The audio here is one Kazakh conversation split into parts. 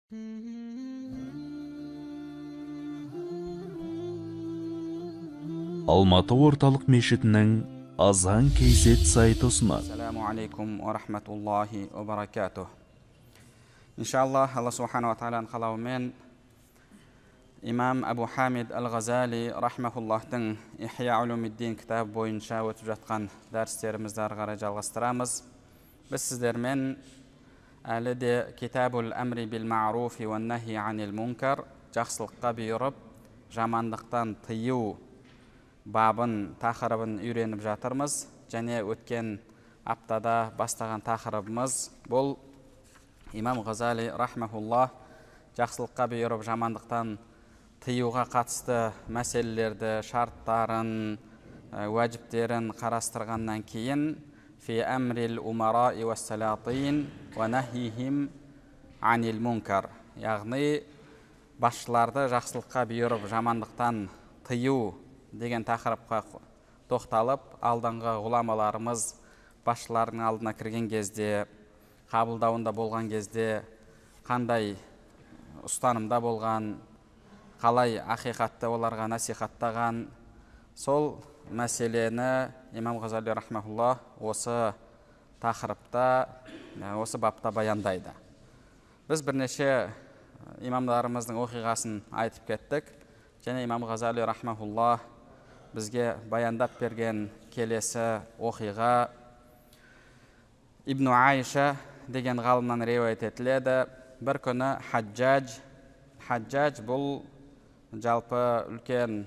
Алматы орталық мешітінің азан кейзет сайты ұсынады. Ассаламу алейкум ва рахматуллахи ва баракатух. Иншаллах, Алла субхану ва тааланың қалауымен имам Абу Хамид Ал-Ғазали рахмахуллахтың Ихия улумиддин кітабы бойынша өтіп жатқан дәрістерімізді ары қарай жалғастырамыз. Біз сіздермен әлі де Китабул әмри бил ма'руфи ва нахи анил мункар, жақсылыққа бұйырып, жамандықтан тыю бабын, тақырыбын үйреніп жатырмыз. Және өткен аптада бастаған тақырыбымыз бұл имам Ғазали рахмахуллах жақсылыққа бұйырып, жамандықтан тыюға қатысты мәселелерді, шарттарын, уәжіптерін қарастырғаннан кейін фи әмрил умараи ва салатин ва нахихим анил мункар, яғни басшыларды жақсылыққа бұйырып, жамандықтан тыю деген тақырыпқа тоқталып, алдыңғы ғұламаларымыз басшылардың алдына кірген кезде, қабылдауында болған кезде қандай ұстанымда болған, қалай ақиқатты оларға насихаттаған, сол мәселені имам Ғазали рахмахуллах осы тақырыпта, осы бапта баяндайды. Біз бірнеше имамдарымыздың оқиғасын айтып кеттік, және имам Ғазали рахмахуллах бізге баяндап берген келесі оқиға Ибн Айша деген ғалымнан риуаят етіледі. Бір күні Хаджаж бұл жалпы үлкен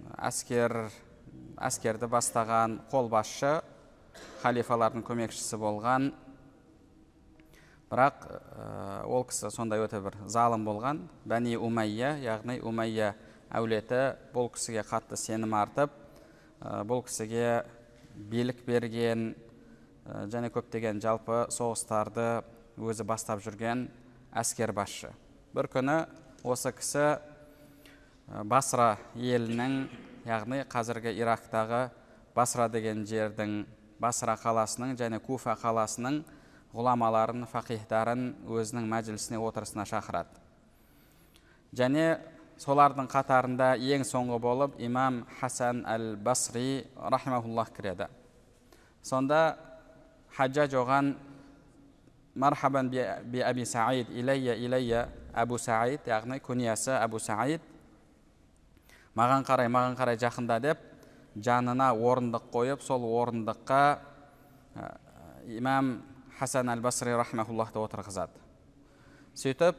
әскерді бастаған қолбасшы, халифалардың көмекшісі болған. Бірақ ол кісі сондай өте бір залым болған. Бәни Умайя, яғни Умайя әулеті бұл кісіге қатты сенім артып, бұл кісіге билік берген, және көптеген жалпы соғыстарды өзі бастап жүрген әскер басшы. Бір күні осы кісі Басра елінің, яғни қазіргі Ирактағы Басра деген жердің, Басра қаласының және Куфа қаласының ғұламаларын, фақихдарын өзінің мәжілісіне, отырысына шақырады. Және солардың қатарында ең соңғы болып имам Хасан Ал-Басри рахмахуллах кіреді. Сонда Хаджаж оған мархабан би Аби Саид, илайя Абу Саид, яғни күниясы Абу Саид, маған қарай жақында деп, жанына орындық қойып, сол орындыққа имам Хасан Ал-Басри рахмахуллахты отырғызады. Сөйтіп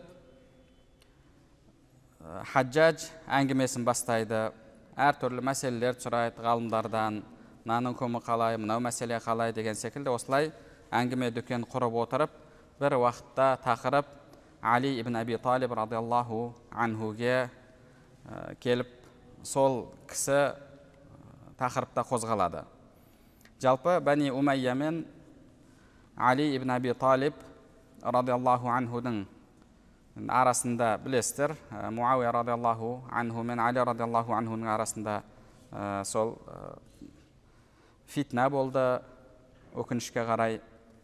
Хаджаж әңгімесін бастайды, әртүрлі мәселелер сұрайды ғалымдардан, мынаның көмі қалай, мынау мәселе қалай деген секілді осылай әңгіме дүкен құрып отырып, бір уақытта тақырып Али ибн Аби Талиб радиаллаху анхуге келіп, сол кісі тақырыпта қозғалады. Жалпы Бәни Умайя мен Али ибн Аби Талиб радиаллаху анхудың арасында білесіздер, Муауия радиаллаху анху мен Али радиаллаху анхудың арасында сол фитна болды, өкінішке қарай.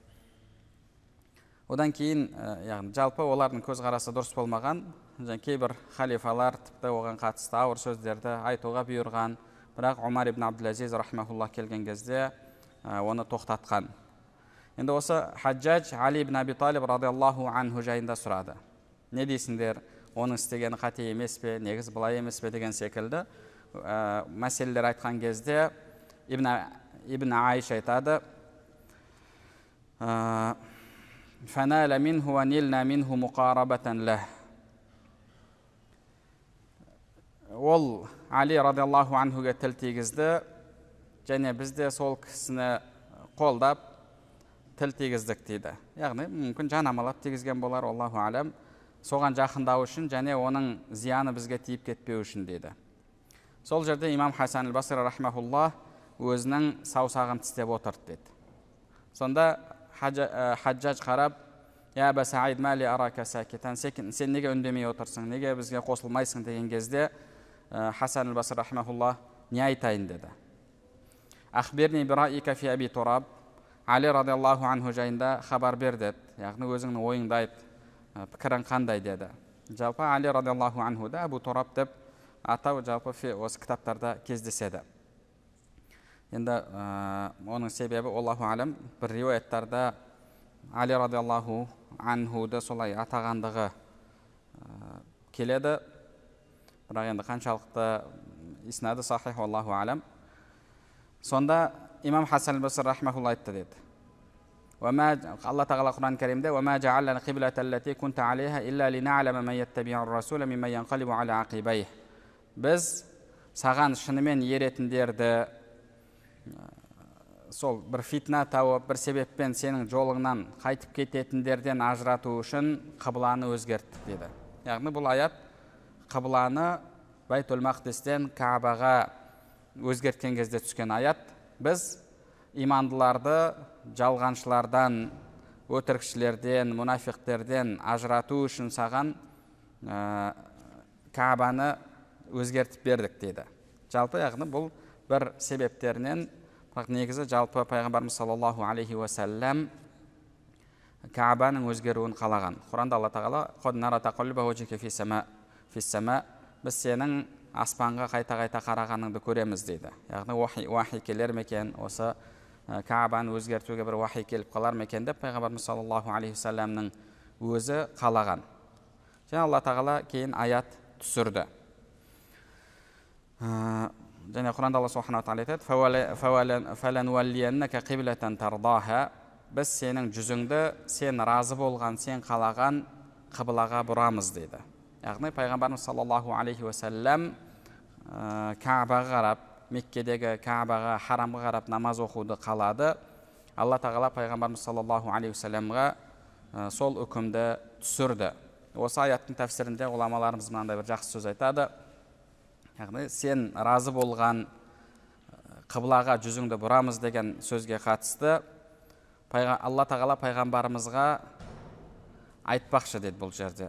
Одан кейін, жалпы олардың көзқарасы дұрыс болмаған, кейбір халифалар тіпті оған қатысты ауыр сөздерді айтуға бұйырған, бірақ Умар ибн Абдул-Азиз рахмахуллах келген кезде оны тоқтатқан. Енді осы Хаджаж Али ибн Аби Талиб радиаллаху анху жайында сұрады. Не дейсіңдер, оның істегені қате емес пе, негіз былай емес пе деген секілді мәселелер айтқан кезде Ибн Айша айтады: «Фанала минху ва нилна минху муқарабатан лах». Ол Али радиаллаху анхуге тіл тигізді, және бізде сол кісіні қолдап тіл тигіздік дейді. Яғни, мүмкін жанамалап тигізген болар, Аллаху алам, соған жақындау үшін және оның зияны бізге тиіп кетпеу үшін дейді. Сол жерде имам Хасан Ал-Басри рахмахуллах өзінің саусағын тістеп отырды деді. Сонда Хаджаж қарап: «Я Аба Саид, мали арака сакитан, сен неге үндемей отырсың, неге бізге қосылмайсың?» деген кезде Хасан Ал-Басри рахмахуллах не айтайын деді. «Ахбирни бираика фи Аби Тураб», Али радиаллаху анху жайында хабар бер деді. Яғни өзіңнің ойыңды айт, пікірің қандай деді. жалпы Али радиаллаху анхуды Абу Тураб деп атау жалпы осы кітаптарда кездеседі. Енді оның себебі Аллаху алам, бір риуаяттарда Али радиаллаху анхуды солай атағандығы келеді, бірақ енді қаншалықты иснады сахих, Аллаху алам. Сонда имам Хасан аль-Басри рахмахулла айтты деді. Алла тағала Құран кәрімде وَمَا جَعَلَّنَا الْقِبْلَةَ الَّتِي كُنْتَ عَلَيْهَا إِلَّا لِنَعْلَمَ مَن يَتَّبِعُ الرَّسُولَ مِمَّن يَنقَلِبُ عَلَى عَقِبَيْهِ. Біз саған шынымен еретіндерді сол бір фитна тауып, бір себеппен сенің жолыңнан қайтып кететіндерден ажырату үшін қыбланы өзгерттік деді. Яғни бұл аят қыбланы Байтул Мақдистен Каабаға өзгерткен кезде түскен аят. Біз имандыларды жалғаншылардан, өтірікшілерден, мұнафиқтерден ажырату үшін саған Каабаны өзгертіп бердік дейді. Жалпы яғни бұл бір себептерінен, бірақ негізі жалпы пайғамбарымыз саллаллаху алейхи уассалам Каабаның өзгеруін қалаған. Құранда Алла тағала «Қад нара тақаллуба ваджхика фис-сама», біз сенің аспанға қайта-қайта қарағаныңды көреміз дейді. Яғни уахи келер мекен, осы Каабаны өзгертуге бір уахи келіп қалар мекен деп пайғамбарымыз саллаллаху алейхи уассаламның өзі қалаған. Және Алла тағала кейін аят түсірді. Және Құранда Алла субханаху ва тағала айтады: «Фалануаллияннака қиблатан тардаха», біз сенің жүзіңді сен разы болған, сен қалаған қыблаға бұрамыз дейді. Яғни пайғамбарымыз саллаллаху алейхи уассалам Каабаға қарап, Меккедегі Каабаға, харамға қарап намаз оқуды қалады. Алла тағала пайғамбарымыз саллаллаху алейхи уассаламға сол үкімді түсірді. Осы аяттың тәфсірінде ғұламаларымыз мынандай бір жақсы сөз айтады. Яғни сен разы болған қыблаға жүзіңді бұрамыз деген сөзге қатысты Алла тағала пайғамбарымызға айтпақшы деді бұл жерде.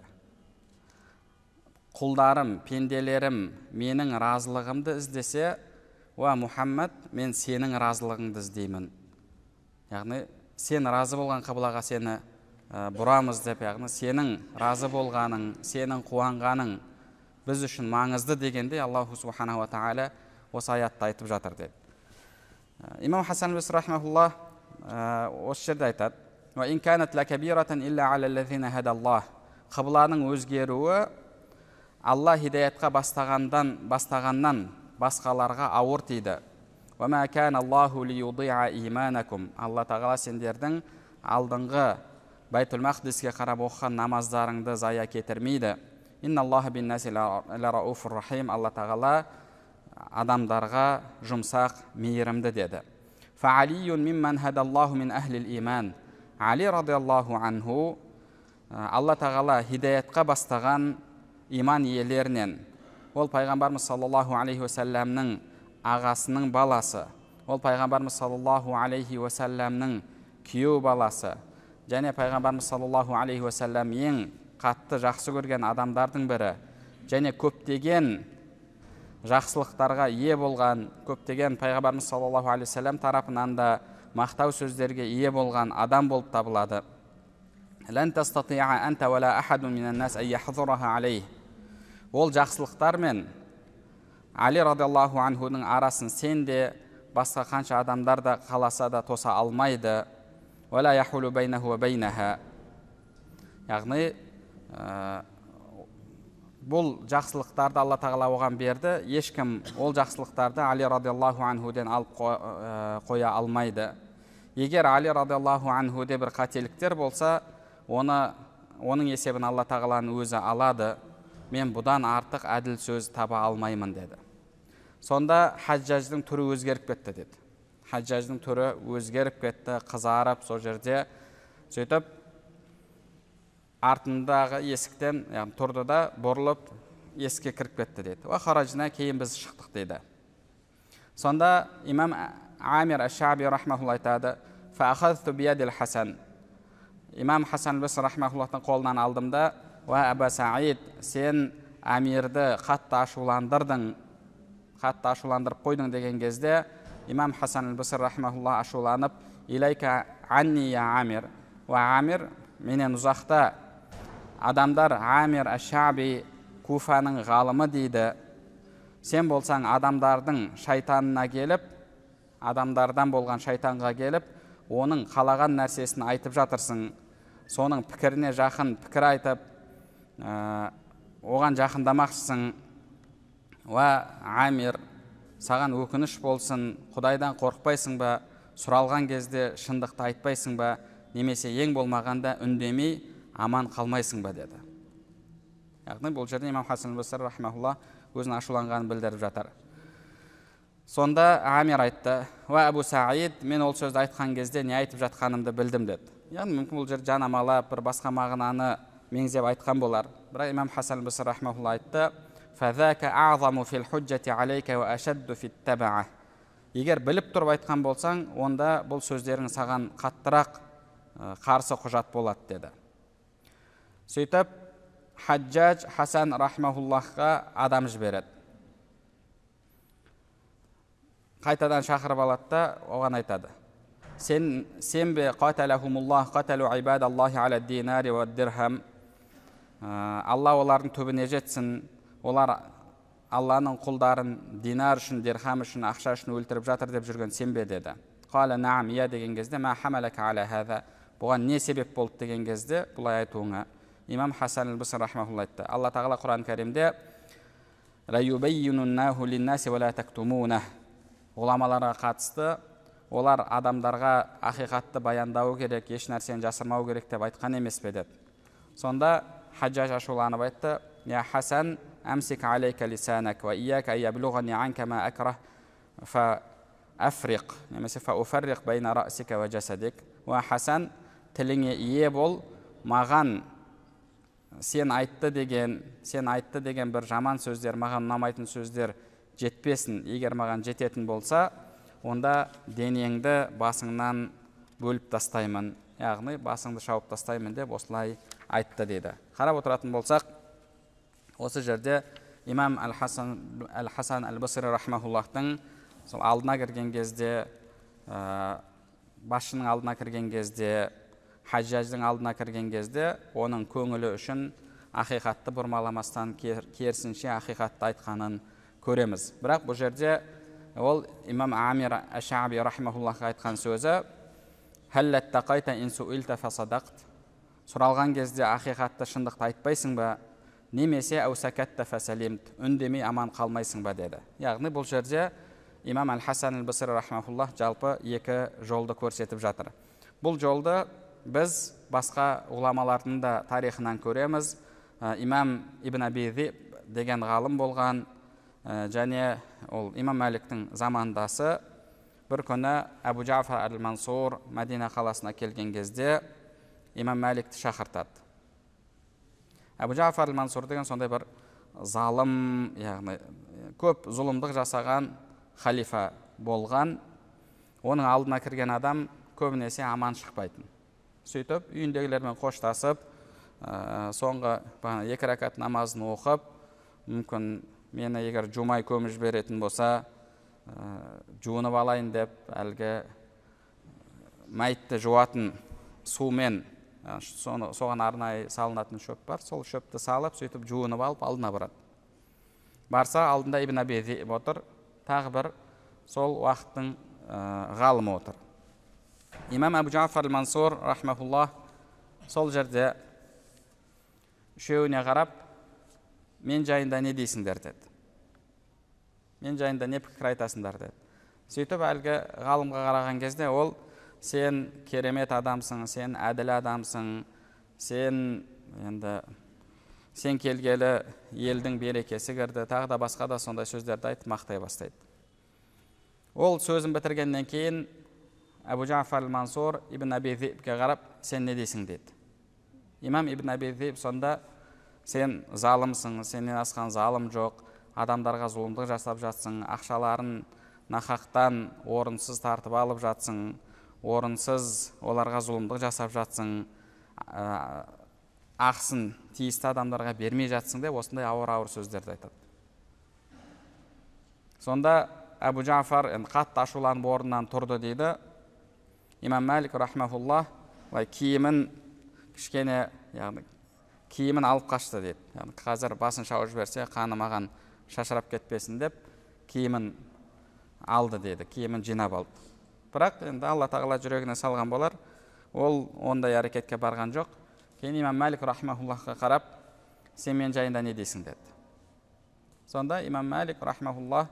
Құлдарым, пенделерім менің разылығымды іздесе, уа Мұхаммад, мен сенің разылығыңды іздеймін. Яғни сен разы болған қыблаға сені бұрамыз деп, яғни сенің разы болғаның, сенің қуанғаның біз үшін маңызды дегенде Аллаху субханаху ва тағала осы аятты айтып жатыр деді. Имам Хасан аль-Басри рахмахулла осы жерде айтады: «Ва ин канат лакабиратан илля аля аллазина хадаллах». Қыбланың өзгеруі Алла хидаятқа бастағаннан басқаларға ауыр тиді. «Ва ма кана Аллаху лиюдиа иманакум». Алла тағала сендердің алдыңғы Байтул Мақдиске қарап оқыған намаздарыңды зая кетірмейді. «Инна Аллаха бин наси ларауфур рахим». Алла тағала адамдарға жұмсақ, мейірімді деді. «Фаалийун мимман хадаллаху мин ахлил иман». Али радиаллаху анху Алла тағала хидаятқа бастаған иман иелерінен. Ол пайғамбарымыз саллаллаху алейхи уассаламның ағасының баласы. Ол пайғамбарымыз саллаллаху алейхи уассаламның күйеу баласы. Және пайғамбарымыз саллаллаху алейхи уассалам ең қатты жақсы көрген адамдардың бірі. Және көптеген жақсылықтарға ие болған, көптеген пайғамбарымыз саллаллаху алейхи уассалам тарапынан да мақтау сөздерге ие болған адам болып табылады. «Лән тастати'a анта вала ахадун минан нас ан яхзураха алейх». Ол жақсылықтар мен Али радиаллаху анхудың арасын сен де басқа қанша адамдар да қаласа да тоса алмайды. «Вала яхулу байнаху ва байнаха». Яғни бұл жақсылықтарды Алла тағала оған берді. Ешкім ол жақсылықтарды Али радиаллаху анхуден алып қоя алмайды. Егер Али радиаллаху анхуде бір қателіктер болса, оның есебін Алла тағаланың өзі алады. Мен бұдан артық әділ сөз таба алмаймын деді. Сонда хаджаждың түрі өзгеріп кетті деді. Хаджаждың түрі өзгеріп кетті, қызарып, сол жерде сөйтіп артындағы есіктен тұрды да бұрылып есікке кіріп кетті деді. Ва харажна, кейін біз шықтық деді. Сонда имам Амир аш-Шаби рахмахулла айтады: «Фа ахазту биядил Хасан». Имам Хасан аль-Басри рахмахуллахтың қолынан алдымда: «Ва Аба Саид, сен Амирді қатты ашуландырып қойдың» деген кезде имам Хасан аль-Басри рахмахулла ашуланып: «Илайка анни я Амир». Ва Амир, менен ұзақта адамдар Амир Аш-Шаби Куфаның ғалымы дейді, сен болсаң адамдардың шайтанына келіп, адамдардан болған шайтанға келіп, оның қалаған нәрсесін айтып жатырсың, соның пікіріне жақын пікір айтып, оған жақындамақшысың. Уа Амир, саған өкініш болсын, Құдайдан қорықпайсың ба, сұралған кезде шындықты айтпайсың ба, немесе ең болмағанда үндемей аман қалмайсың ба деді. Яғни бұл жерде имам Хасан аль-Басри рахмаулла өзінің ашуланғанын білдіріп жатыр. Сонда Амир айтты: "Уа Абу Саид, мен ол сөзді айтқан кезде не айтып жатқанымды білдім" деді. Яғни мүмкін бұл жерде жанамалап, бір басқа мағынаны меңзеп айтқан болар. Бірақ имам Хасан аль-Басри рахмаулла айтты: "Фазака а'заму фил худжати алейка ва ашадду фит таба'a". Егер біліп тұрып айтқан болсаң, онда бұл сөздерің саған қаттырақ қарсы құжат болады деді. Сөйтіп Хаджаж Хасан рахмауллахқа адам жібереді. Қайтадан шақырып алады да оған айтады: "Сен бе қаталахумуллах қаталу ибадаллахи аля динари ва дирхам". Алла олардың түбіне жетсін, олар Алланың құлдарын динар үшін, дирхам үшін, ақша үшін өлтіріп жатыр деп жүрген сен бе деді. Қала наам, иә деген кезде, ма хамалака аля хаза, бұған не себеп болды деген кезде бұлай айтуыңа. Имам Хасан аль-Басри рахмаулла айтты: Алла тағала Құран кәрімде ла юбаййинуннаху линнаси ва ла тактумуна, ғұламаларға қатысты, олар адамдарға ақиқатты баяндауы керек, еш нәрсені жасырмау керек деп айтқан емес пе деді. Сонда Хаджаж ашуланып айтты: "Я Хасан, амсик алейка лисанак ва ияка аяблуғани анка ма акрах фа африқ, немесе фа уфарриқ байна расика ва жасадик". Уа Хасан, тіліңе ие бол, маған сен айтты деген бір жаман сөздер, маған ұнамайтын сөздер жетпесін. Егер маған жететін болса, онда денеңді басыңнан бөліп тастаймын, яғни басыңды шауып тастаймын деп осылай айтты дейді. Қарап отыратын болсақ, осы жерде имам Хасан аль-Басри рахмауллахтың алдына кірген кезде, басшының алдына кірген кезде, Хаджаждың алдына кірген кезде, оның көңілі үшін ақиқатты бұрмаламастан керісінше ақиқатты айтқанын көреміз. Бірақ бұл жерде ол имам Амир Аш-Шаби рахмауллахқа айтқан сөзі: "Халлат тақайта ин суилта фасадақт", сұралған кезде ақиқатты, шындықты айтпайсың ба, немесе аусакатта фасалимт, үндемей аман қалмайсың ба деді. Яғни бұл жерде имам Аль-Хасан аль-Басри рахмауллах жалпы екі жолды көрсетіп жатыр. Бұл жолды біз басқа ғұламалардың да тарихынан көреміз. Имам Ибн Аби Зиб деген ғалым болған, және ол имам Маликтің замандасы. Бір күні Абу Джафар аль-Мансур Мәдина қаласына келген кезде имам Маликті шақыртады. Абу Джафар аль-Мансур деген сондай бір залым, яғни көп зұлымдық жасаған халифа болған. Оның алдына кірген адам көбінесе аман шықпайтын. Сөйтіп үйіндегілермен қоштасып, соңғы 2 ракат намазын оқып, мүмкін мені егер жумай көміп беретін болса, жуынып алайын деп, әлгі мәйітті жуатын сумен, соған арнайы салынатын шөп бар, сол шөпті салып, сөйтіп жуынып алып алдына барады. Барса, алдында Ибн Аби Зиб отыр, тағы бір сол уақыттың ғалымы отыр. Имам Абу Джафар аль-Мансур рахмауллах сол жерде үшеуіне қарап: "Мен жайында не дейсіңдер?" деді. "Мен жайында не пікір айтасыңдар?" деді. Сөйтіп әлгі ғалымға қараған кезде ол: "Сен керемет адамсың, сен әділ адамсың, сен келгелі елдің берекесі кірді", тағы да басқа да сондай сөздерді айтып мақтай бастайды. Ол сөзін бітіргеннен кейін Абу Джафар аль-Мансур Ибн Аби Зибке қарап: "Сен не дейсің?" деді. Имам Ибн Аби Зиб сонда: "Сен залымсың, сенен асқан залым жоқ, адамдарға зұлымдық жасап жатсың, ақшаларын нақақтан орынсыз тартып алып жатсың, орынсыз оларға зұлымдық жасап жатсың, ақсын тиісті адамдарға бермей жатсың" деп осындай ауыр сөздерді айтады. Сонда Абу Джафар қатты ашуланып орнынан тұрды дейді. Имам Малик рахмауллах киімін кішкене, яғни киімін алып қашты дейді. Қазір басын шауып жіберсе қаны маған шашырап кетпесін деп киімін алды дейді, киімін жинап алды. Бірақ енді Алла тағала жүрегіне салған болар, ол ондай әрекетке барған жоқ. Кейін имам Малик рахмахуллахқа қарап, сен мен жайында не дейсің деді. Сонда имам Малик рахмахуллах,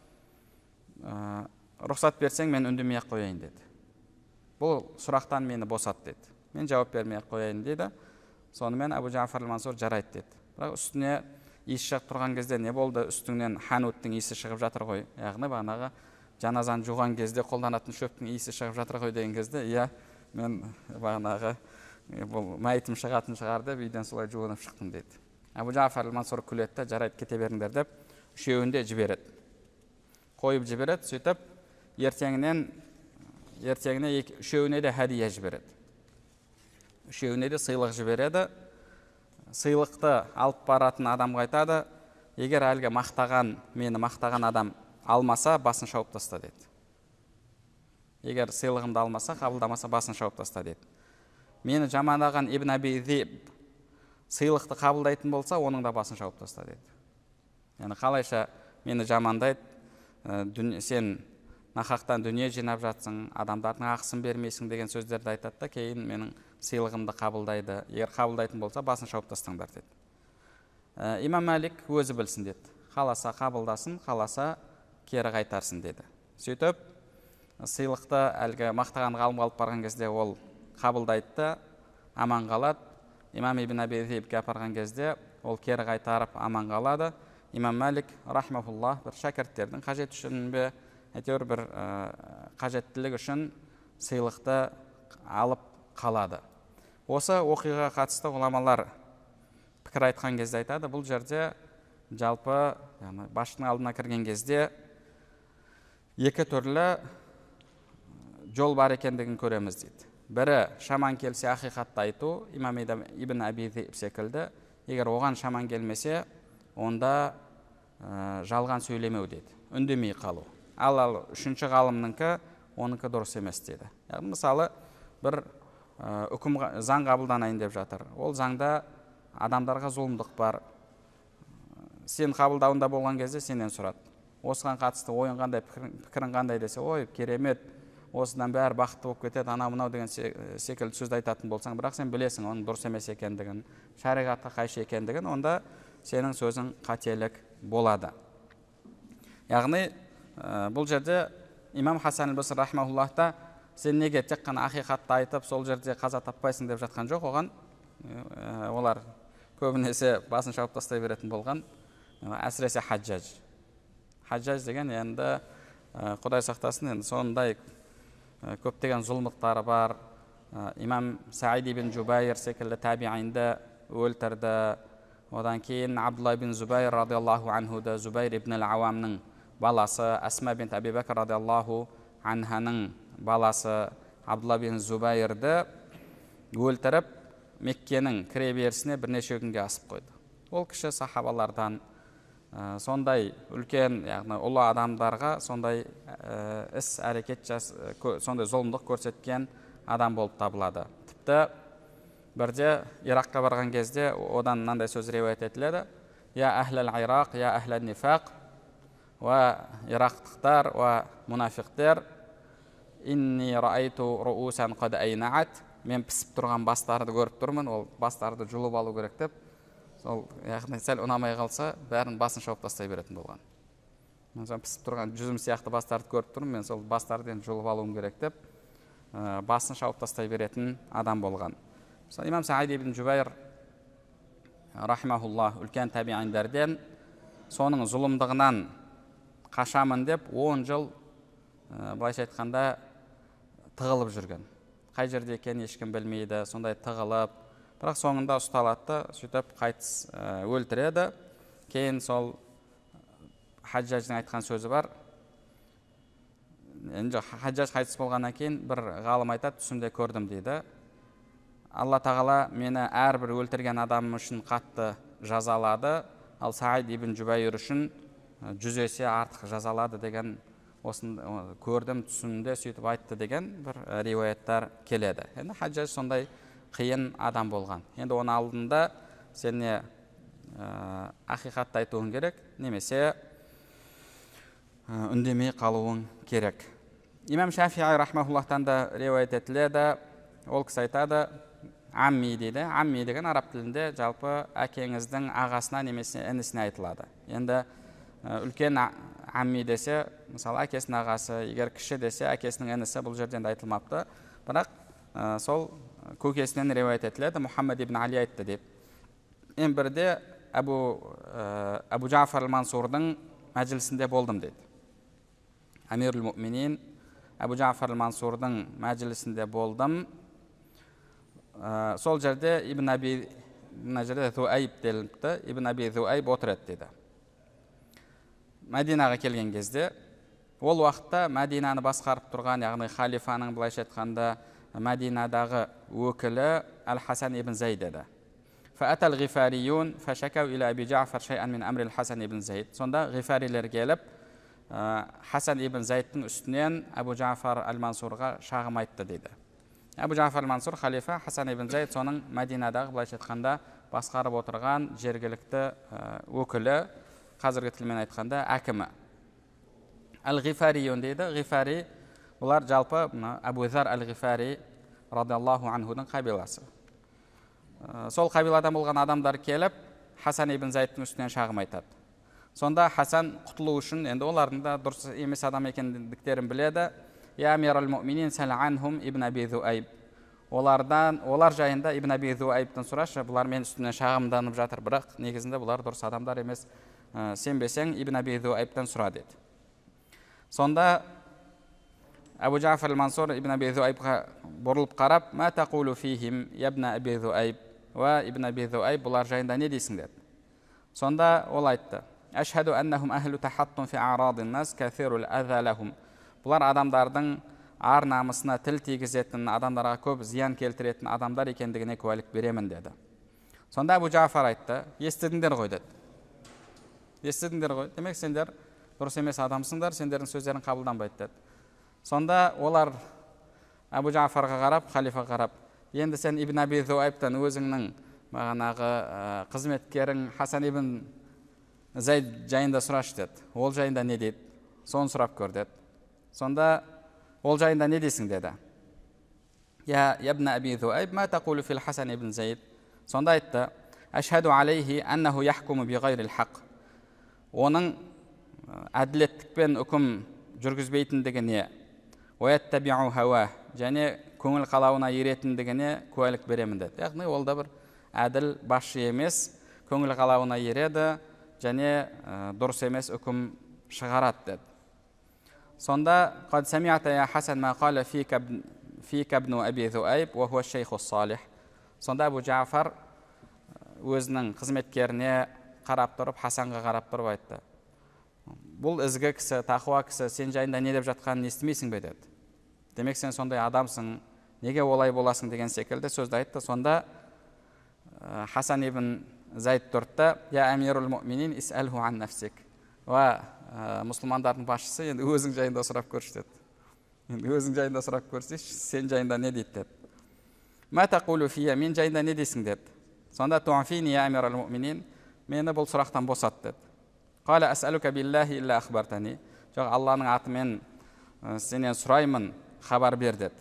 рұқсат берсең мен үндемей-ақ қояйын деді. Бұл сұрақтан мені босат деді. Мен жауап бермей-ақ қояйын деді. Сонымен Абу Джафар аль-Мансур жарайды деді. Бірақ үстіне иіс шығып тұрған кезде не болды? Үстіңнен хануттың иісі шығып жатыр ғой. Яғни бағанағы жаназаны жуған кезде қолданатын шөптің иісі шығып жатыр ғой деген кезде, иә, мен бағанағы бұл мәйітім шығатын шығар деп үйден солай жуынып шықтым деді. Абу Джафар аль-Мансур күледі, жарайды, кете беріңдер деп, үшеуін де жібереді. Қойып жібереді, сөйтіп ертеңіне үшеуіне де хәдия жібереді. Үшеуіне де сыйлық жібереді. Сыйлықты алып баратын адамға айтады, егер әлгі мені мақтаған адам алмаса, басын шауып таста деді. Егер сыйлығымды алмаса, қабылдамаса, басын шауып таста деді. Мені жамандаған Ибн Аби Зиб сыйлықты қабылдайтын болса, оның да басын шауып таста деді. Яғни қалайша мені жамандайды, сен нақақтан дүние жинап жатсың, адамдардың ақысын бермейсің деген сөздерді айтады да, кейін менің сыйлығымды қабылдайды. Егер қабылдайтын болса, басын шауып тастаңдар деді. Имам Малик өзі білсін деді. Қаласа қабылдасын, қаласа кері қайтарсын деді. Сөйтіп, сыйлықты әлгі мақтаған ғалымға алып барған кезде ол қабылдайды, аман қалады. Имам Ибн Аби Зибке апарған кезде ол кері қайтарып аман қалады. Имам Малик рахмахуллах бір шәкірттердің қажет үшін бе, әйтеуір бір қажеттілік үшін сыйлықты алып қалады. Осы оқиғаға қатысты ғұламалар пікір айтқан кезде айтады, бұл жерде жалпы басшының алдына кірген кезде екі түрлі жол бар екендігін көреміз дейді. Бірі шаман келсе ақиқатты айту, имам Ибн Аби Зиб секілді. Егер оған шаман келмесе, онда жалған сөйлемеу дейді, үндемей қалу. Ал үшінші ғалымныңкі, оныкі дұрыс емес деді. Мысалы, бір заң қабылданайын деп жатыр. Ол заңда адамдарға зұлымдық бар. Сен қабылдауында болған кезде сенен сұрады. Осыған қатысты ойын қандай, пікірін қандай десе, ой, керемет, осыдан бәрі бақытты болып кетеді, анау-мынау деген секілді сөзді айтатын болсаң, бірақ сен білесің оның дұрыс емес екендігін, шариғатқа қайшы екендігін, онда сенің сөзің қателік болады. Яғни бұл жерде имам Хасан аль-Басри рахмахуллахта сен неге тек қана ақиқатты айтып, сол жерде қаза таппайсың деп жатқан жоқ. Оған олар көбінесе басын шауып тастай беретін болған, әсіресе Хаджаж. Хаджаж деген енді Құдай сақтасын, енді сондай көптеген зұлымдықтары бар. Имам Саид ибн Жубайр секілді табиинді өлтірді. Одан кейін Абдулла ибн Зубайр радиаллаху анхуды, Зубайр ибн ал-Ауамның баласы, Асма бинт Аби Бәкір радиаллаху анханың баласы Абдулла ибн Зубайрды өлтіріп, Меккенің кіре берісіне бірнеше күнге асып қойды. Ол кіші сахабалардан сондай үлкен, яғни ұлы адамдарға сондай іс әрекет сондай зұлымдық көрсеткен адам болып табылады. Тіпті бірде Иракқа барған кезде одан мынандай сөз риуаят етіледі: «Я ахлал Ирак, я ахлал нифақ, ва ирақтықтар, ва мунафиқтар, инни раайту руусан қад айнаат». Мен пісіп тұрған бастарды көріп тұрмын, ол бастарды жұлып алу керек деп, сол яғни сәл ұнамай қалса, бәрін басын шауып тастай беретін болған. Мен пісіп тұрған жүзім сияқты бастарды көріп тұрмын, мен сол бастарды жұлып алуым керек деп, басын шауып тастай беретін адам болған. Имам Саид ибн Жубайр рахимахуллах үлкен табииндерден, соның зұлымдығынан қашамын деп 10 жыл былайша айтқанда тығылып жүрген. Қай жерде екенін ешкім білмейді, сондай тығылып, бірақ соңында ұсталады, сөйтіп қайтыс өлтіреді. Кейін сол Хаджаждың айтқан сөзі бар. Хаджаж қайтыс болғаннан кейін бір ғалым айтады, түсімде көрдім дейді. Алла тағала мені әрбір өлтірген адамым үшін қатты жазалады, ал Саид ибн Жубайр үшін 100 есе артық жазалады деген, осын көрдім, түсімде сөйтіп айтты деген бір риуаяттар келеді. Енді Хаджаж сондай қиын адам болған. Енді оның алдында сен не ақиқатты айтуың керек, немесе үндемей қалуың керек. Имам Шафиғи рахмахуллахтан да риуаят етіледі, ол кісі айтады, амми дейді. Амми деген араб тілінде жалпы әкеңіздің ағасына немесе інісіне айтылады. Енді үлкен амми десе, мысалы әкесінің ағасы, егер кіші десе әкесінің інісі, бұл жерден де айтылмапты. Бірақ сол көкесінен риуаят етіледі, Мұхаммед ибн Али айтты деп. Ең бірде Абу Джафар ал-Мансурдың мәжілісінде болдым дейді. Амирул Муъминин Абу Джафар ал-Мансурдың мәжілісінде болдым. Сол жерде Ибн Аби Зуайб делініпті, Ибн Аби Зуайб отыр еді деді. Мәдинаға келген кезде, ол уақытта Мәдинаны басқарып тұрған, яғни халифаның былайша айтқанда Мәдинадағы өкілі Әл-Хасан ибн Зайд еді. Фәәтәл ғифариюн фәшәкәу илә Аби Джафар шай'ан мин әмрил Хасан ибн Зайд. Сонда ғифарилер келіп, Хасан ибн Зайдтың үстінен Абу Джафар ал-Мансурға шағым айтты дейді. Абу Джафар ал-Мансур халифа, Хасан ибн Зайд соның Мәдинадағы былайша айтқанда басқарып отырған жергілікті өкілі, қазіргі тілмен айтқанда әкімі. Әл-ғифариюн дейді. Ғифари бұлар жалпы Абу Зар әл-ғифари радиаллаху анхудың қабиласы. Сол қабиладан болған адамдар келіп, Хасан ибн Зайдтың үстінен шағым айтады. Сонда Хасан құтылу үшін, енді олардың да дұрыс емес адам екендіктерін біледі. Я амирал муъминин сәл анхум ибн Аби Зуайб. Олар жайында Ибн Аби Зуайбтан сұрашы, бұлар мен үстінен шағымданып жатыр, бірақ негізінде бұлар дұрыс адамдар емес. Сенбесең Ибн Аби Зуайбтан сұра деді. Сонда Абу Джафар ал-Мансур Ибн Аби Зуайбға бұрылып қарап, ма тақулу фихим ибн Аби Зуайб ва Ибн Аби Зуайб, бұлар жайында не дейсің деді. Сонда ол айтты, ашхаду аннахум ахлу тахаттум фи арадин нас кафирул аза лахум. Бұлар адамдардың ар намысына тіл тигізетін, адамдарға көп зиян келтіретін адамдар екендігіне куәлік беремін деді. Сонда Абу Джафар айтты, естідіңдер ғой деді. Естідіңдер ғой, демек сендер дұрыс емес адамсыңдар, сендердің сөздерін қабылданбайды деді. Сонда олар Абу Джафарға қарап, халифа қарап, енді сен Ибн Аби Зуайбтан өзіңнің бағанағы қызметкерің Хасан ибн Зайд жайында сұрашы деді. Ол жайында не дейді? Соны сұрап көр деді. Сонда ол жайында не дейсің деді. Я ибн Аби Зуайб ма тақулу фил Хасан ибн Зайд. Сонда айтты, ашхаду алейхи аннаху яхкуму би гайрил хақ. Оның әділеттікпен үкім жүргізбейтіндігіне, уәттәбиу хауа, және көңіл қалауына еретіндігіне куәлік беремін деді. Яғни ол да бір әділ басшы емес, көңіл қалауына ереді, және дұрыс емес үкім шығарады деді. Сонда қад сами'та я Хасан ма қала фика ибн Аби Зуайб ва хуа шейху салих. Сонда Абу Джафар өзінің қызметкеріне қарап тұрып, Хасанға қарап тұрып айтты, бұл ізгі кісі, тақуа кісі сен жайында не деп жатқанын естімейсің бе деді. Демек сен сондай адамсың, неге олай боласың деген секілді сөзді айтты. Сонда Хасан ибн Зайд тұрды, я амирул муъминин исәлху ан нафсик. Ва мұсылмандардың басшысы, енді өзің жайында сұрап көрші деді. Енді өзің жайында сұрап көрсейші, сен жайында не дейді деді. Ма тақулу фия, мен жайында не дейсің деді. Сонда туафини я амирул муъминин, мені бұл сұрақтан босат деді. Қала асәлука биллахи илля ахбартани. Жоқ, Алланың атымен сенен сұраймын, хабар бер деді.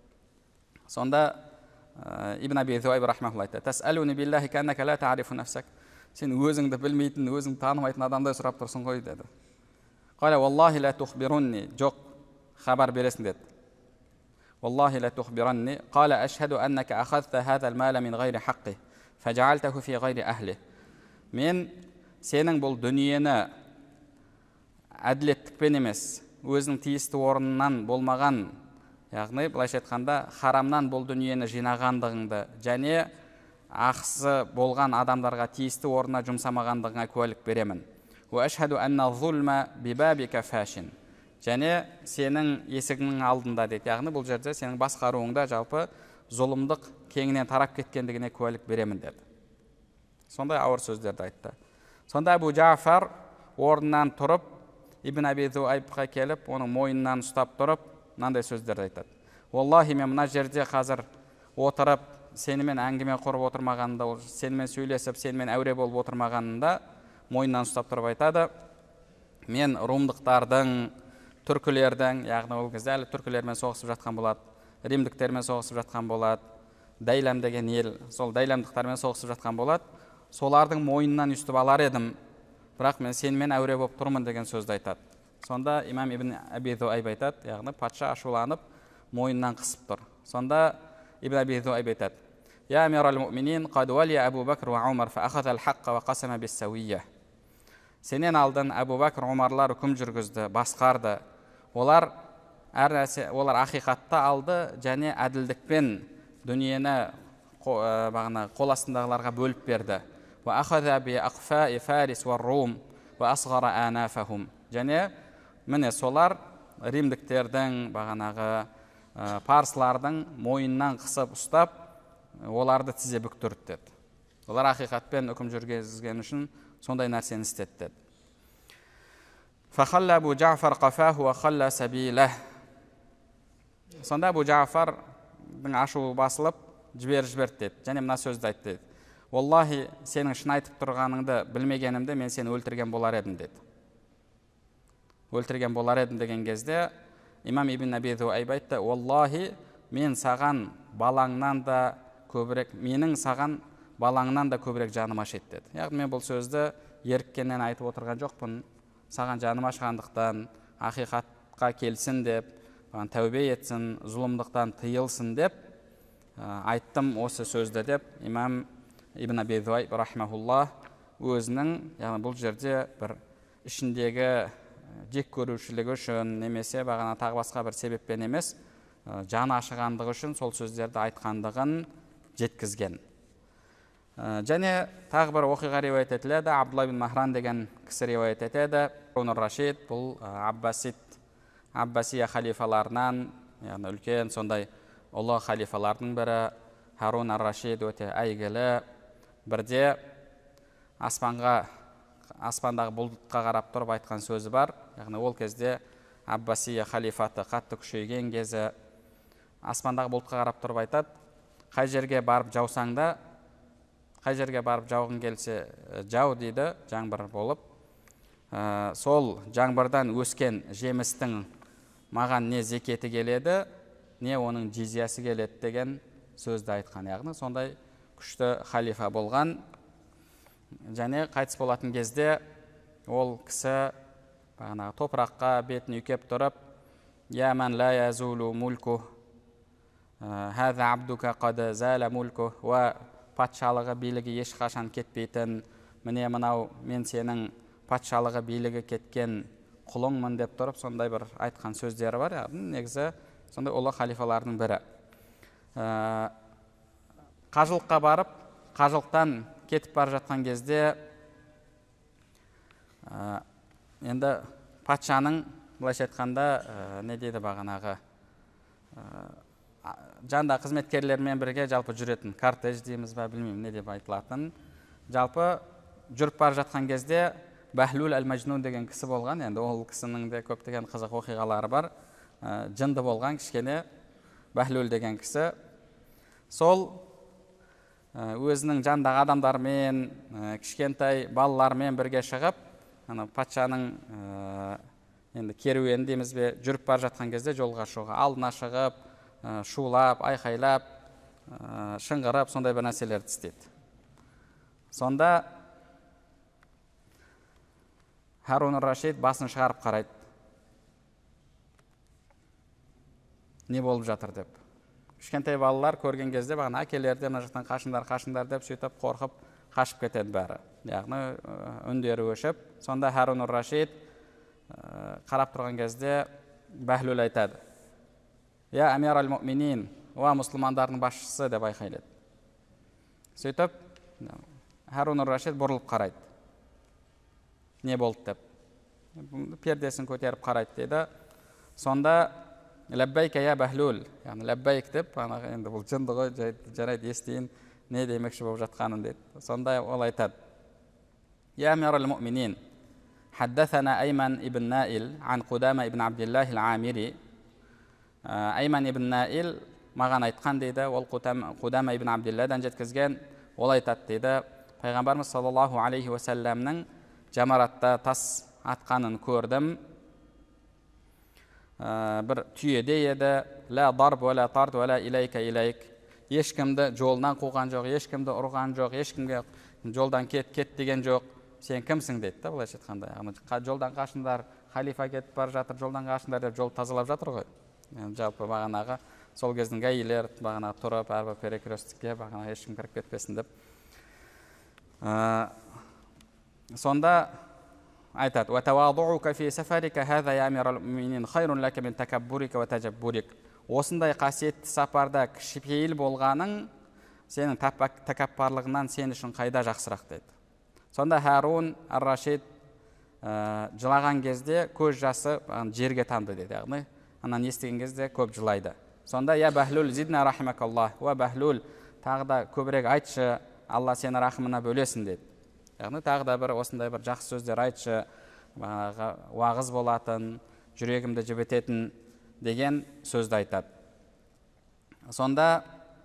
Сонда Ибн Аби Зуайб рахмахулла айтты, тасәлуни биллахи кәннәка ла та'рифу нафсак. Сен өзіңді білмейтін, өзіңді танымайтын адамдай сұрап тұрсың ғой деді. Қала валлахи ла тухбирунни. Жоқ, хабар бересің деді. Валлахи ла тухбиранни. Қала ашхаду аннака ахадта хазал мала мин гайри хаққи фажаалтаху фи гайри ахли. Мен сенің бұл дүниені әділеттікпен емес, өзінің тиісті орнынан болмаған, яғни былайша айтқанда харамнан бұл дүниені жинағандығыңды және ақысы болған адамдарға тиісті орнына жұмсамағандығыңа куәлік беремін. Ва ашхаду анна зулма бибабика фашин. Және сенің есігінің алдында дейді. Яғни бұл жерде сенің басқаруыңда жалпы зұлымдық кеңінен тарап кеткендігіне куәлік беремін деді. Сондай ауыр сөздерді айтты. Сонда Абу Джафар орнынан тұрып, Ибн Аби Зуайбқа келіп, оның мойнынан ұстап тұрып, мынандай сөздерді айтады. Валлахи, мен мына жерде қазір отырып, сенімен әңгіме құрып отырмағанында, ол сенімен сөйлесіп, сенімен әуре болып отырмағанында мойнынан ұстап тұрып айтады: мен румдықтардың, түркілердің, яғни ол кезде әлі түркілермен соғысып жатқан болады, римдіктермен соғысып жатқан болады, дәйләм деген ел, сол дәйләмдықтармен соғысып жатқан болады, солардың мойнынан үстіп алар едім, бірақ мен сенімен әуре болып тұрмын деген сөзді айтады. Сонда имам ибн Аби Зуайб айтады, яғни патша ашуланып мойнынан қысып тұр. Сонда ибн Аби Зуайб айтады: я амирал муъминин, қад валия Абу Бакр ва Умар фа ахаза ал-хаққа ва қасама бис-сауия. Сенен алдын Абу Бакр, Умарлар үкім жүргізді, басқарды. Олар ақиқатты алды және әділдікпен дүниені қол астындағыларға бөліп берді. Ва ахаза би ақфаи фарис ва рум ва асғара анафахум. Және міне солар римдіктердің, парсылардың мойнынан қысып ұстап, оларды тізе бүктірді деді. Олар ақиқатпен үкім жүргізген үшін сондай нәрсені істеді деді. Фахалла Абу Джафар қафаху ва халла сабилах. Сонда Абу Джафардың ашуы басылып жіберді деді. Және мына сөзді айтты деді: Аллахи, сенің шын айтып тұрғаныңды білмегенімде мен сені өлтірген болар едім деді. Өлтірген болар едім деген кезде имам ибн Аби Зуайб айтты: Аллахи, мен саған балаңнан да көбірек, менің саған балаңнан да көбірек жаным ашиды деді. Яғни мен бұл сөзді еріккеннен айтып отырған жоқпын, саған жаным ашқандықтан, ақиқатқа келсін деп, тәубе етсін, зұлымдықтан тыйылсын деп айттым осы сөзді деп имам ибн Аби Зуайб рахмахуллах өзінің, яғни бұл жерде бір ішіндегі жек көрушілігі үшін немесе тағы басқа бір себеппен емес, жаны ашығандығы үшін сол сөздерді айтқандығын жеткізген. Және тағы бір оқиға риуаят етіледі. Абдулла ибн Махран деген кісі риуаят етеді. Харун ар-Рашид бұл Аббасия халифаларынан, яғни үлкен сондай ұлы халифалардың бірі. Харун ар-Рашид өте әйгілі. Бірде аспандағы бұлтқа қарап тұрып айтқан сөзі бар. Яғни ол кезде Аббасия халифаты қатты күшейген кезі аспандағы бұлтқа қарап тұрып айтады: қай жерге барып жаусаң да, қай жерге барып жауғың келсе жау дейді, жаңбыр болып, сол жаңбырдан өскен жемістің маған не зекеті келеді, не оның жизиясы келеді деген сөзді айтқан. Яғни сондай күшті халифа болған. Және қайтыс болатын кезде ол кісі топыраққа бетін үйкеп тұрып: я ман ла язулу мульку хаза абдука қад зала мульку, ва патшалығы билігі ешқашан кетпейтін, міне мынау мен сенің патшалығы билігі кеткен құлыңмын деп тұрып сондай бір айтқан сөздері бар. Негізі сондай ұлы халифалардың бірі. Қажылыққа барып, қажылықтан кетіп бара жатқан кезде енді патшаның былайша айтқанда не дейді жанда қызметкерлермен бірге жалпы жүретін кортеж дейміз ба, білмеймін не деп айтылатын. Жалпы жүріп бара жатқан кезде Бәһлул әл-Мәжнун деген кісі болған. Енді ол кісінің де көптеген қызық оқиғалары бар. Жынды болған кішкене Бәһлул деген кісі. Сол өзінің жандағы адамдармен, кішкентай балалармен бірге шығып, патшаның енді керуені дейміз бе, жүріп бара жатқан кезде жолға шығуға алдына шығып, шулап, айқайлап, шыңғырып, сондай бір нәрселерді істеді. Сонда Харун ар-Рашид басын шығарып қарайды. Не болып жатыр деп. Кішкентай балалар көрген кезде әкелерден жақтан қашындар деп сөйтіп қорқып қашып кетеді бәрі. Яғни үндері өшіп, сонда Харун ар-Рашид қарап тұрған кезде Бәһлул айтады: я амир аль-муъминин, уа мұсылмандардың басшысы деп айқайлайды. Сөйтіп Харун ар-Рашид бұрылып қарайды. Не болды деп. Пердесін көтеріп қарайды дейді. Сонда ләббәйка я Бәһлул, яғни ләббәйк деп, енді бұл жынды ғой, жарайды естейін не демекші болып жатқанын дейді. Сонда ол айтады: я амир аль-муъминин, حدثنا أيمن ابن نائل عن قدامة ابن عبد الله العامري. Айман ибн Наил маған айтқан дейді, ол Қудама ибн Абдилладан жеткізген, ол айтады дейді, пайғамбарымыз саллаллаху алейхи уассаламның жамаратта тас атқанын көрдім. Бір түйеде еді, ла дарб ва ла тард ва ла илайка илайк. Ешкімді жолынан қуған жоқ, ешкімді ұрған жоқ, ешкімге жолдан кет деген жоқ. Сен кімсің дейді да, былайша айтқанда. Жолдан қашындар, халифа кетіп бара жатыр, жолдан қашындар деп жол тазалап жатыр ғой. Жалпы бағанағы сол кездің гаилер бағанағы тұрып, әрбір перекрестікке бағанағы ешкім кіріп кетпесін деп. Сонда айтады: "Ва тавадука фи сафарика хаза я амирал муъминин хайрун лака мин такаббурика ва таджаббурик." Осындай қасиетті сапарда кішіпейіл болғаның сенің тәкаппарлығынан сен үшін қайда жақсырақ дейді. Сонда Харун ар-Рашид жылаған кезде көз жасы жерге тамды дейді. Яғни анан естіген кезде көп жылайды. Сонда я Бахлул зидна рахимакаллах, ва Бахлул тағы да көбірек айтшы, Алла сені рахымына бөлесін дейді. Яғни тағы да бір осындай бір жақсы сөздер айтшы, уағыз болатын, жүрегімді жібітетін деген сөзді айтады. Сонда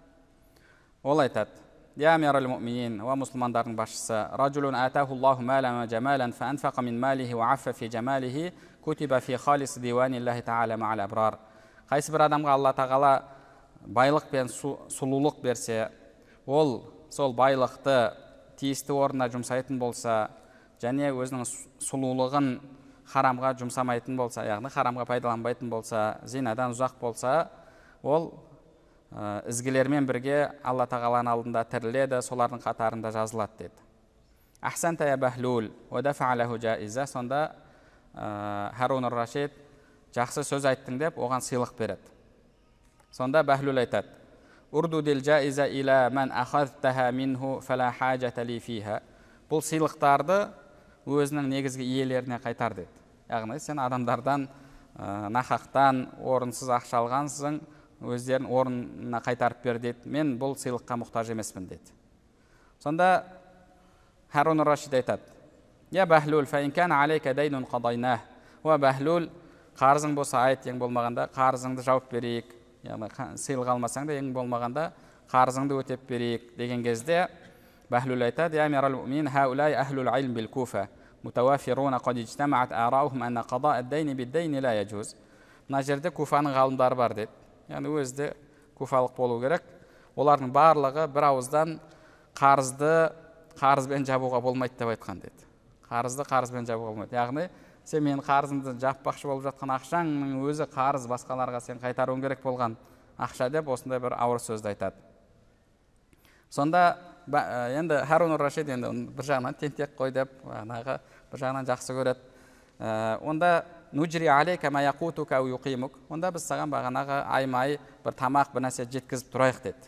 ол айтады: "Я амирал муъминин, ва мұсылмандардың басшысы, ражулун атаху Аллаху малан ва джамалан фа анфаqa мин малихи ва аффа фи джамалихи кутиба фи халис диваниллахи та'ала мa'ал абрар." Қайсы бір адамға Алла тағала байлық пен сұлулық берсе, ол сол байлықты тиісті орнына жұмсайтын болса, және өзінің сұлулығын харамға жұмсамайтын болса, яғни харамға пайдаланбайтын болса, зинадан ұзақ болса, ол ізгілермен бірге Алла тағаланың алдында тіріледі, солардың қатарында жазылады дейді. Ахсанта я Бахлул ва дафа лаху джаиза. Сонда Харун ар-Рашид жақсы сөз айттың деп оған сыйлық береді. Сонда Бахлул айтады: "Урдудил джаиза иля ман ахадтаха минху фала хаджата ли фиха." Бұл сыйлықтарды өзінің негізгі иелеріне қайтар дейді. Яғни сен адамдардан нахақтан орынсыз ақша алғансың, өздерін орнына қайтарып бер дейді. Мен бұл сыйлыққа мұқтаж емеспін дейді. Сонда Харун ар-Рашид айтады: "Я Бахлул фа ин кана алейка дайнун қадайнах." Ва Бахлул, қарызың болса айт, ең болмағанда қарызыңды жауып берейік. Яғни сыйлық алмасаң да ең болмағанда қарызыңды өтеп берейік деген кезде Бахлул айтады: "Я амирал муъминин хаулай ахлул илм бил Куфа мутаваффируна қад ижтамаат араухум анна қада ад-дайни бид-дайни ла яджуз." Мына жерде Куфаның ғалымдары бар дейді. Яғни өзі куфалық болу керек. Олардың барлығы бір ауыздан қарызды қарызбен жабуға болмайды деп айтқан дейді. Қарызды қарызбен жабуға болмайды. Яғни сен мен қарызымды жаппақшы болып жатқан ақшаңның өзі қарыз, басқаларға сен қайтаруың керек болған ақша деп осындай бір ауыр сөзді айтады. Сонда енді Харун ар-Рашид енді бір жағынан тентек қой деп, бір жағынан жақсы көреді. Онда нуджри алейка ма якутука ау юқимук. Онда біз саған бағанағы аймай бір тамақ бір нәрсе жеткізіп тұрайық деді.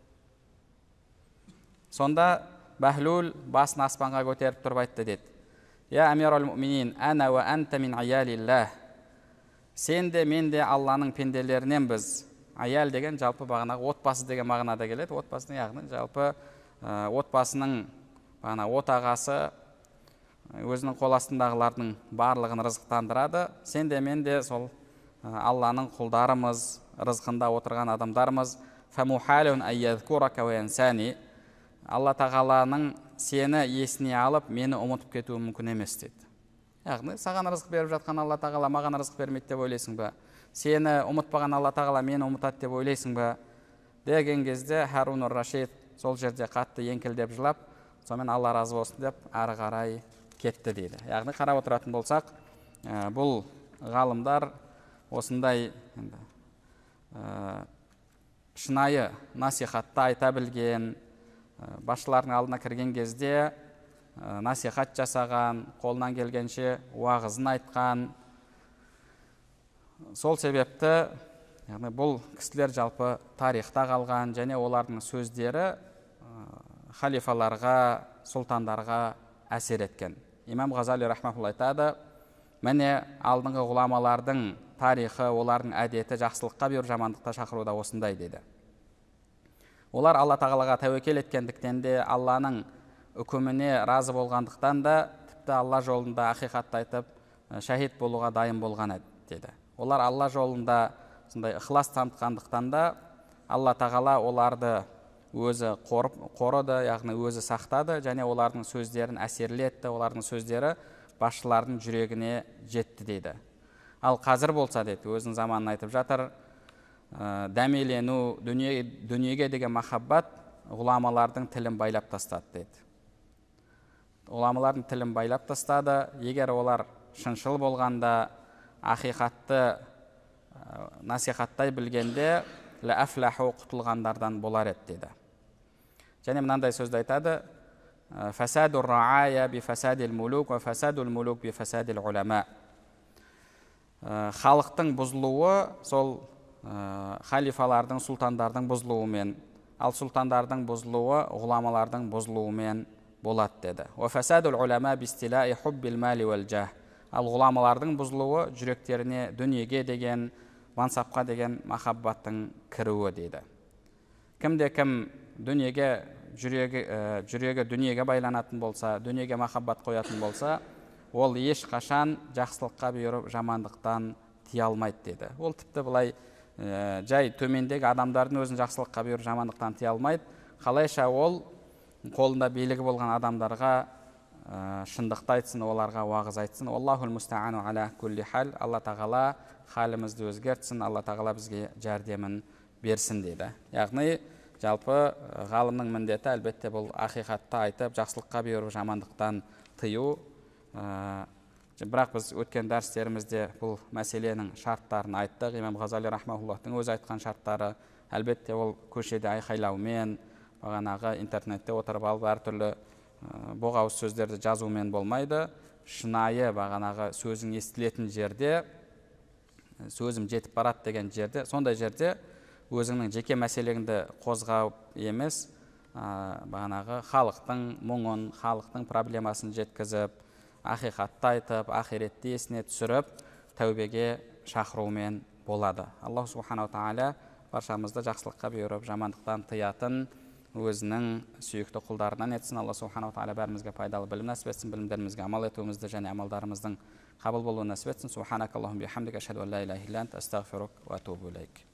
Сонда Бахлул басын аспанға көтеріп тұрып айтты дейді: "Я амирал муъминин, ана ва анта мин аялиллах." Сен де мен де Алланың пенделерінен біз. Аял деген жалпы бағанағы отбасы деген мағынада келеді. Отбасының, яғни жалпы отбасының отағасы өзінің қол астындағылардың барлығын рызықтандырады. Сен де мен де сол Алланың құлдарымыз, рызқында отырған адамдарымыз. Фамухалун айядкурака ва янсани. Алла тағаланың сені есіне алып, мені ұмытып кетуі мүмкін емес дейді. Яғни саған рызық беріп жатқан Алла тағала маған рызық бермейді деп ойлайсың ба? Сені ұмытпаған Алла тағала мені ұмытады деп ойлайсың ба? Деген кезде Харун ар-Рашид сол жерде қатты еңкілдеп жылап, сонымен Алла разы болсын деп ары қарай кетті дейді. Яғни қарап отыратын болсақ, бұл ғалымдар осындай шынайы насихатты айта білген, басшылардың алдына кірген кезде насихат жасаған, қолынан келгенше уағызын айтқан. Сол себепті бұл кісілер жалпы тарихта қалған, және олардың сөздері халифаларға, сұлтандарға әсер еткен. Имам Ғазали рахматулла айтады: "Міне алдыңғы ғұламалардың тарихы, олардың әдеті жақсылыққа бұйырып, жамандыққа шақыруда осындай" дейді. Олар Алла тағалаға тәуекел еткендіктен де, Алланың үкіміне разы болғандықтан да, тіпті Алла жолында ақиқатты айтып, шахид болуға дайын болған деді. Олар Алла жолында сондай ықылас танытқандықтан да, Алла тағала оларды өзі қорыды, яғни өзі сақтады, және олардың сөздерін әсерлі етті, олардың сөздері басшылардың жүрегіне жетті дейді. Ал қазір болса дейді, өзінің заманын айтып жатыр, дәмелену, дүниеге деген махаббат ғұламалардың тілін байлап тастады дейді. Ғұламалардың тілін байлап тастады. Егер олар шыншыл болғанда, ақиқатты насихаттай білгенде, ләәфләху, құтылғандардан болар еді дейді. Және мынандай сөзді айтады: фасадур раая би фасадил мулук ва фасадул мулук би фасадил улама. Халықтың бұзылуы сол халифалардың, сұлтандардың бұзылуымен, ал сұлтандардың бұзылуы ғұламалардың бұзылуымен болады деді. Ва фасадул улама би истилаи хуббил мали вал жах. Ал ғұламалардың бұзылуы жүректеріне дүниеге деген, мансапқа деген махаббаттың кіруі дейді. Кімде-кім дүниеге жүрегі дүниеге байланатын болса, дүниеге махаббат қоятын болса, ол ешқашан жақсылыққа бұйырып жамандықтан тия алмайды деді. Ол тіпті былай жай төмендегі адамдардың өзін жақсылыққа бұйырып жамандықтан тия алмайды. Қалайша ол қолында билігі болған адамдарға шындықты айтсын, оларға уағыз айтсын. Аллахул мустаану аля кулли хал. Алла тағала халімізді өзгертсін, Алла тағала бізге жәрдемін берсін дейді. Яғни жалпы ғалымның міндеті әлбетте бұл ақиқатты айтып, жақсылыққа бұйырып жамандықтан тыю. Бірақ біз өткен дәрістерімізде бұл мәселенің шарттарын айттық. Имам Ғазали рахмауллахтың өзі айтқан шарттары, әлбетте ол көшеде айқайлаумен, бағанағы интернетте отырып алып әртүрлі боғауыз сөздерді жазумен болмайды. Шынайы бағанағы сөзің естілетін жерде, сөзім жетіп барады деген жерде, сондай жерде өзіңнің жеке мәселеңді қозғап емес, бағанағы халықтың мұңын, халықтың проблемасын жеткізіп, ақиқатты айтып, ақиретті есіне түсіріп, тәубеге шақырумен болады. Аллах субханау тағала баршамызды жақсылыққа бұйырып, жамандықтан тыятын өзінің сүйікті құлдарынан етсін. Алла субханау тағала бәрімізге пайдалы білім нәсіп етсін, білімдерімізге амал етуімізді және амалдарымыздың қабыл болуын нәсіп етсін. Субханакаллахумма бихамдика, ашһаду ан ла илаха илля анта, астағфирук ва атубу илейк.